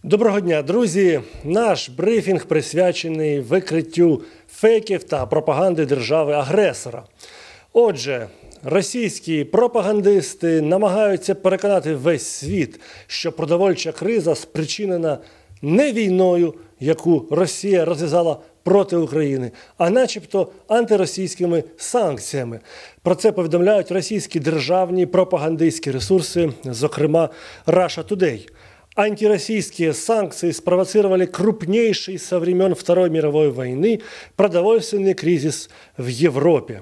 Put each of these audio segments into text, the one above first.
Доброго дня, друзі! Наш брифінг присвячений викриттю фейків та пропаганди держави-агресора. Отже, російські пропагандисти намагаються переконати весь світ, що продовольча криза спричинена не війною, яку Росія розв'язала проти України, а начебто антиросійськими санкціями. Про це повідомляють російські державні пропагандистські ресурси, зокрема Russia Today. Антироссийские санкции спровоцировали крупнейший со времен Второй мировой войны продовольственный кризис в Європі.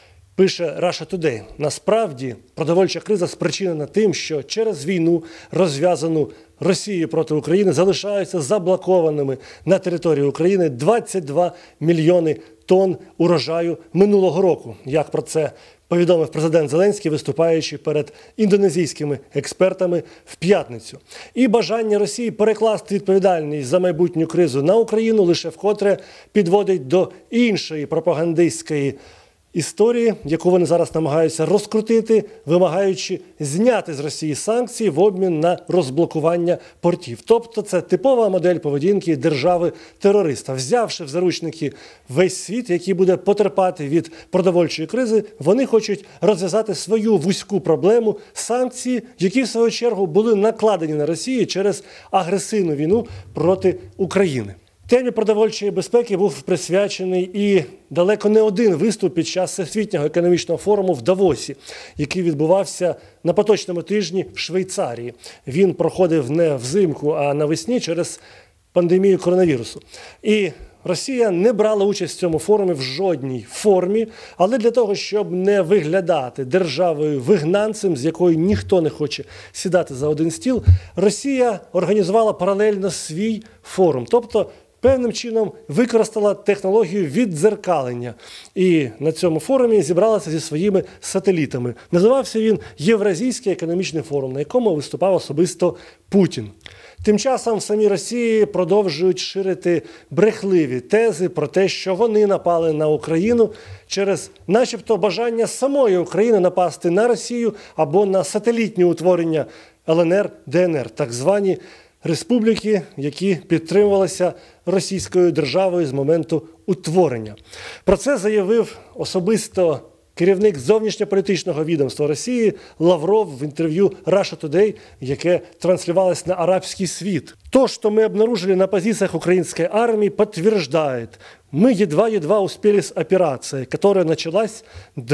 Пише Russia Today. Насправді, продовольча криза спричинена тим, що через війну, розв'язану Росією проти України, залишаються заблокованими на території України 22 мільйони тонн урожаю минулого року. Як про це повідомив президент Зеленський, виступаючи перед індонезійськими експертами в п'ятницю. І бажання Росії перекласти відповідальність за майбутню кризу на Україну лише вкотре підводить до іншої пропагандистської історії, яку вони зараз намагаються розкрутити, вимагаючи зняти з Росії санкції в обмін на розблокування портів. Тобто це типова модель поведінки держави-терориста. Взявши в заручники весь світ, який буде потерпати від продовольчої кризи, вони хочуть розв'язати свою вузьку проблему санкції, які в свою чергу були накладені на Росію через агресивну війну проти України. Темі продовольчої безпеки був присвячений і далеко не один виступ під час Всесвітнього економічного форуму в Давосі, який відбувався на поточному тижні в Швейцарії. Він проходив не взимку, а навесні через пандемію коронавірусу. І Росія не брала участь в цьому форумі в жодній формі, але для того, щоб не виглядати державою-вигнанцем, з якою ніхто не хоче сідати за один стіл, Росія організувала паралельно свій форум. Тобто певним чином використала технологію віддзеркалення. І на цьому форумі зібралася зі своїми сателітами. Називався він Євразійський економічний форум, на якому виступав особисто Путін. Тим часом в самій Росії продовжують ширити брехливі тези про те, що вони напали на Україну через начебто бажання самої України напасти на Росію або на сателітні утворення ЛНР, ДНР, так звані республіки, які підтримувалися російською державою з моменту утворення. Про це заявив особисто керівник зовнішньополітичного відомства Росії Лавров в интервью Russia Today, яке транслировалось на арабский свет. То, что мы обнаружили на позициях украинской армии, подтверждает, мы едва-едва успели с операцией, которая началась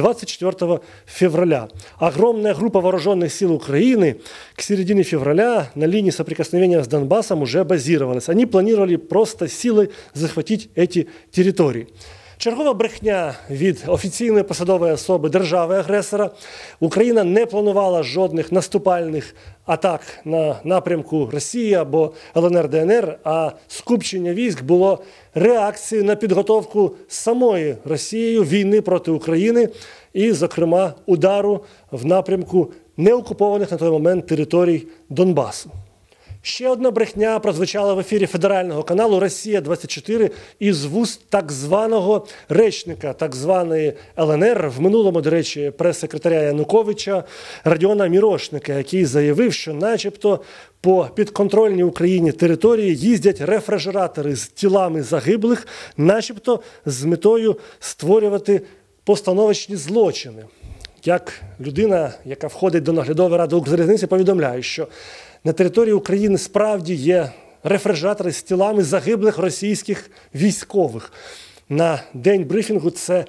24 февраля. Огромная группа вооруженных сил Украины к середине февраля на линии соприкосновения с Донбассом уже базировалась. Они планировали просто силой захватить эти территории. Чергова брехня від офіційної посадової особи держави-агресора. Україна не планувала жодних наступальних атак на напрямку Росії або ЛНР-ДНР, а скупчення військ було реакцією на підготовку самої Росією війни проти України і, зокрема, удару в напрямку неокупованих на той момент територій Донбасу. Ще одна брехня прозвучала в ефірі федерального каналу «Росія-24» із вуст так званого речника так званої ЛНР, в минулому, до речі, прес-секретаря Януковича Родіона Мірошника, який заявив, що начебто по підконтрольній Україні території їздять рефрижератори з тілами загиблих, начебто з метою створювати постановочні злочини. Як людина, яка входить до наглядової ради Укрзалізниці, повідомляє, що на території України справді є рефрижератори з тілами загиблих російських військових. На день брифінгу це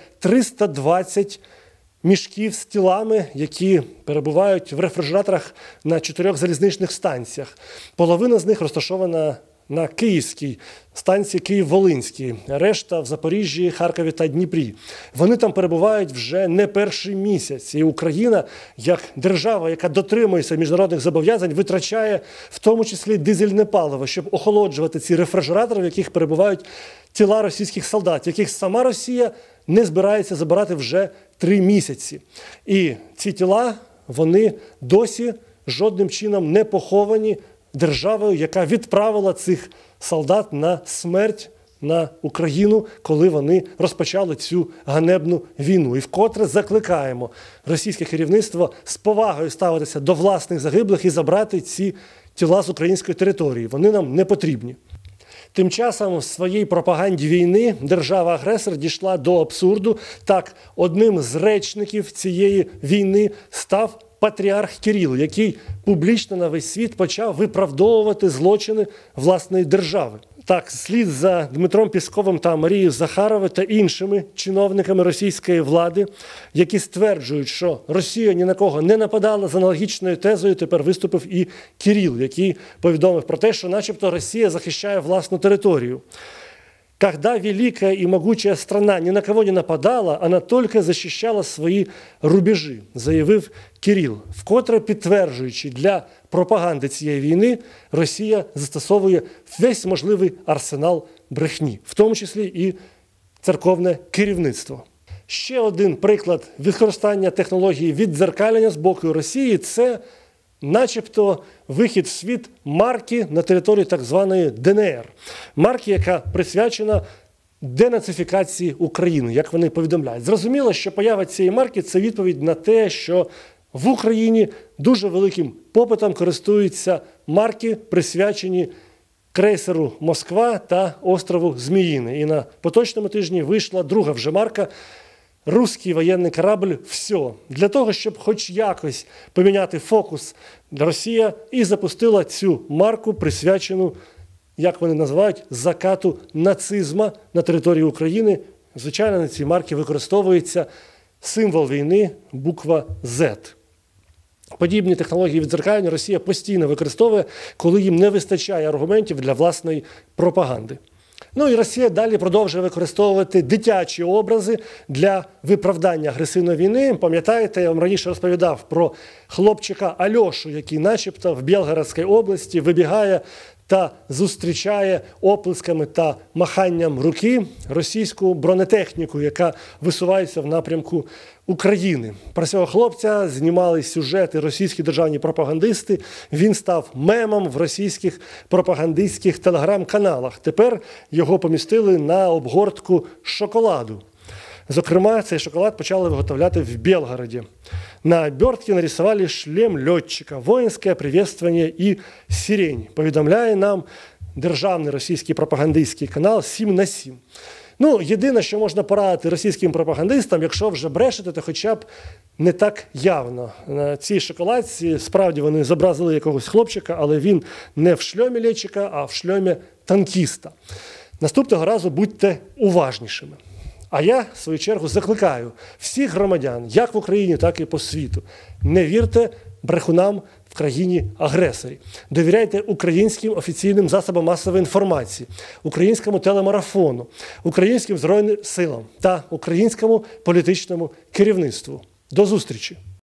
320 мішків з тілами, які перебувають в рефрижераторах на 4 залізничних станціях. Половина з них розташована на Київській станції Київ-Волинській, решта в Запоріжжі, Харкові та Дніпрі. Вони там перебувають вже не перший місяць. І Україна, як держава, яка дотримується міжнародних зобов'язань, витрачає в тому числі дизельне паливо, щоб охолоджувати ці рефрижератори, в яких перебувають тіла російських солдат, яких сама Росія не збирається забирати вже 3 місяці. І ці тіла, вони досі жодним чином не поховані державою, яка відправила цих солдат на смерть на Україну, коли вони розпочали цю ганебну війну. І вкотре закликаємо російське керівництво з повагою ставитися до власних загиблих і забрати ці тіла з української території. Вони нам не потрібні. Тим часом в своїй пропаганді війни держава-агресор дійшла до абсурду. Так, одним з речників цієї війни став патріарх Кирил, який публічно на весь світ почав виправдовувати злочини власної держави. Так, слід за Дмитром Пісковим та Марією Захаровою та іншими чиновниками російської влади, які стверджують, що Росія ні на кого не нападала, з аналогічною тезою тепер виступив і Кирил, який повідомив про те, що начебто Росія захищає власну територію. Когда великая и могучая страна ни на кого не нападала, она только защищала свої рубежі, заявив Кирил. Вкотре підтверджуючи, для пропаганди цієї війни Росія застосовує весь можливий арсенал брехні, в тому числі і церковне керівництво. Ще один приклад використання технології віддзеркалення з боку Росії – це начебто вихід в світ марки на території так званої ДНР. Марки, яка присвячена денацифікації України, як вони повідомляють. Зрозуміло, що поява цієї марки – це відповідь на те, що в Україні дуже великим попитом користуються марки, присвячені крейсеру «Москва» та острову Зміїний. І на поточному тижні вийшла друга вже марка «Русський воєнний корабль. Все». Для того, щоб хоч якось поміняти фокус, Росія і запустила цю марку, присвячену, як вони називають, закату нацизму на території України. Звичайно, на цій марці використовується символ війни – буква «Z». Подібні технології віддзеркалення Росія постійно використовує, коли їм не вистачає аргументів для власної пропаганди. Ну і Росія далі продовжує використовувати дитячі образи для виправдання агресивної війни. Пам'ятаєте, я вам раніше розповідав про хлопчика Альошу, який начебто в Білгородській області вибігає та зустрічає оплесками та маханням руки російську бронетехніку, яка висувається в напрямку України. Про цього хлопця знімали сюжети російські державні пропагандисти. Він став мемом в російських пропагандистських телеграм-каналах. Тепер його помістили на обгортку шоколаду. Зокрема, цей шоколад почали виготовляти в Белгороді. На обертке нарисовали шлем льотчика, воїнське приветствие і сирень. Повідомляє нам державний російський пропагандистський канал «7/7». Ну, єдине, що можна порадити російським пропагандистам, якщо вже брешете, то хоча б не так явно. На цій шоколадці справді вони зобразили якогось хлопчика, але він не в шльомі льотчика, а в шльомі танкіста. Наступного разу будьте уважнішими. А я, в свою чергу, закликаю всіх громадян, як в Україні, так і по світу, не вірте брехунам в країні-агресорі. Довіряйте українським офіційним засобам масової інформації, українському телемарафону, українським Збройним силам та українському політичному керівництву. До зустрічі!